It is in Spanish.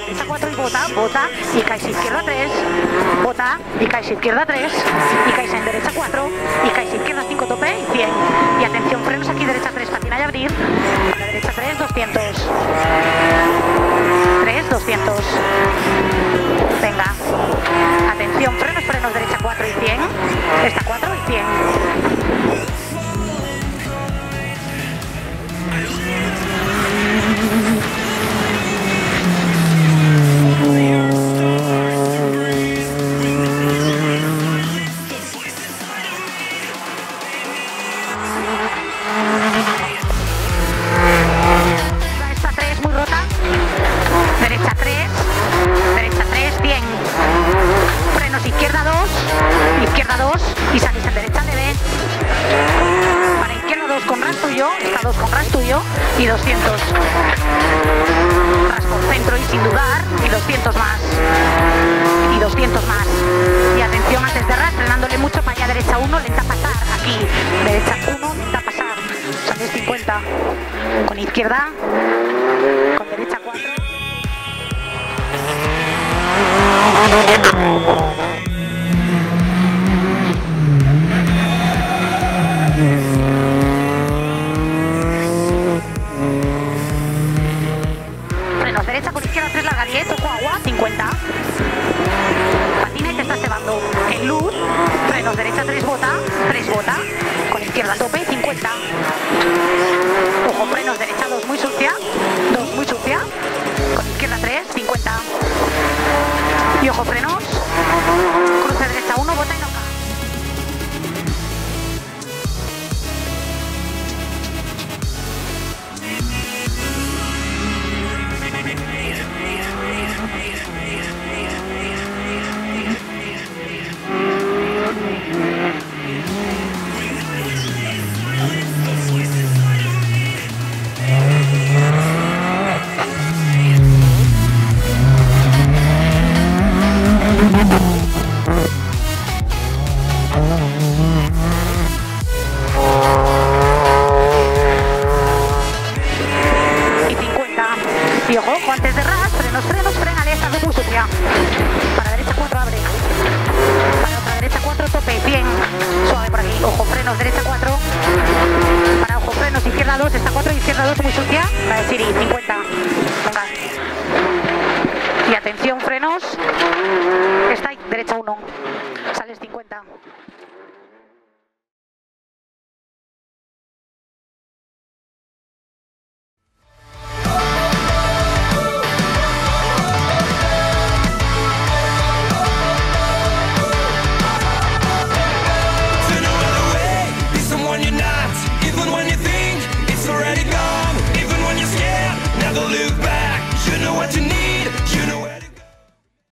derecha 4 y bota, y caes izquierda 3, bota, y caes izquierda 3, y caes en derecha 4, y caes izquierda 5 tope y 100. Y atención, frenos aquí, derecha 3, patina y abrir, para derecha 3, 200. 3, 200. Venga. Atención, frenos, derecha 4 y 100. Esta 4 y 100. Esta 3 muy rota. Derecha 3, 100. Frenos izquierda 2 y salís en derecha leve. Para izquierda 2 con ras tuyo, esta 2 con ras tuyo y 200. Ras por centro y sin dudar y 200 más. Y 200 más. Y atención antes de ras, frenándole mucho para allá, derecha 1, lenta a pasar. Aquí, derecha 1, lenta a pasar. Sales 50. Con izquierda, con derecha 4. Frenos derecha con izquierda 3 larga 10, ojo agua, 50. Patina y te estás cebando. En luz, frenos derecha 3 bota, con izquierda tope 50. Ojo, frenos derecha 2 muy sucia, con izquierda 3, 50. Y ojo, frenos, cruce derecha 1, bota y no. Y ojo, antes de ras, frenos, frenale, esta es muy sucia. Para derecha 4 abre. Para otra derecha 4 tope, 100. Suave por aquí, ojo, frenos, derecha 4. Para ojo, frenos, izquierda 2, esta 4, izquierda 2 muy sucia. Para decir 50. Venga. Y atención, frenos. Esta derecha 1. Sales 50.